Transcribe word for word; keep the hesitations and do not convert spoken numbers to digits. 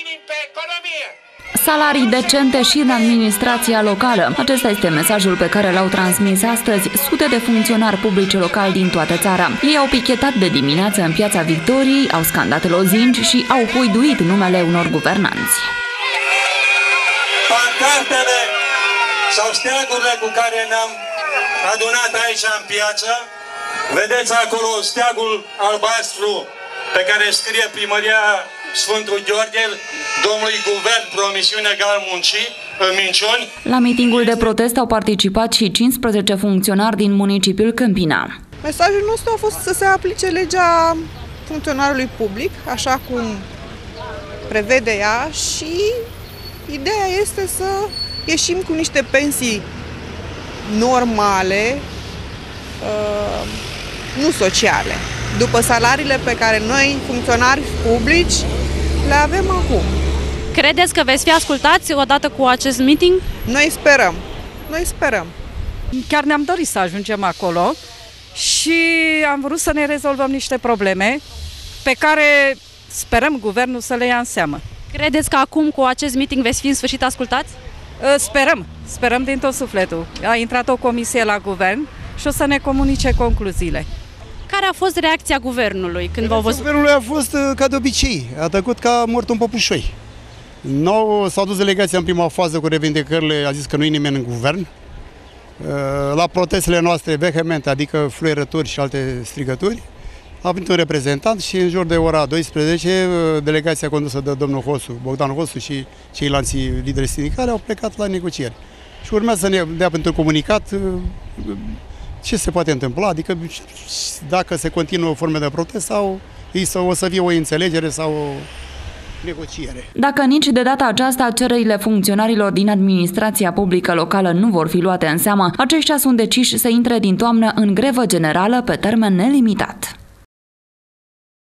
minim pe economie. Salarii decente și în administrația locală. Acesta este mesajul pe care l-au transmis astăzi sute de funcționari publici locali din toată țara. Ei au pichetat de dimineață în Piața Victoriei, au scandat lozinci și au huiduit numele unor guvernanți. Pancartele sau steagurile cu care ne-am adunat aici în piață, vedeți acolo steagul albastru pe care scrie Primăria Sfântul Gheorghe, domnului Guvern, promisiune egal muncii, minciuni. La mitingul de protest au participat și cincisprezece funcționari din municipiul Câmpina. Mesajul nostru a fost să se aplice legea funcționarului public, așa cum prevede ea, și ideea este să ieșim cu niște pensii normale, nu sociale, după salariile pe care noi, funcționari publici, le avem acum. Credeți că veți fi ascultați odată cu acest meeting? Noi sperăm. Noi sperăm. Chiar ne-am dorit să ajungem acolo și am vrut să ne rezolvăm niște probleme pe care sperăm guvernul să le ia în seamă. Credeți că acum cu acest meeting veți fi în sfârșit ascultați? Sperăm. Sperăm din tot sufletul. A intrat o comisie la guvern și o să ne comunice concluziile. Care a fost reacția guvernului când v-au văzut? Guvernului a fost ca de obicei, a tăcut ca mort un păpușoi. Nou s-a dus delegația în prima fază cu revendicările, a zis că nu e nimeni în guvern. La protestele noastre vehemente, adică fluierături și alte strigături, a venit un reprezentant și în jur de ora douăsprezece, delegația condusă de domnul Hosu, Bogdan Hosu și ceilalți lideri sindicali au plecat la negocieri. Și urmează să ne dea pentru comunicat ce se poate întâmpla, adică dacă se continuă forme de protest sau o să fie o înțelegere sau o negociere. Dacă nici de data aceasta cererile funcționarilor din administrația publică locală nu vor fi luate în seamă, aceștia sunt deciși să intre din toamnă în grevă generală pe termen nelimitat.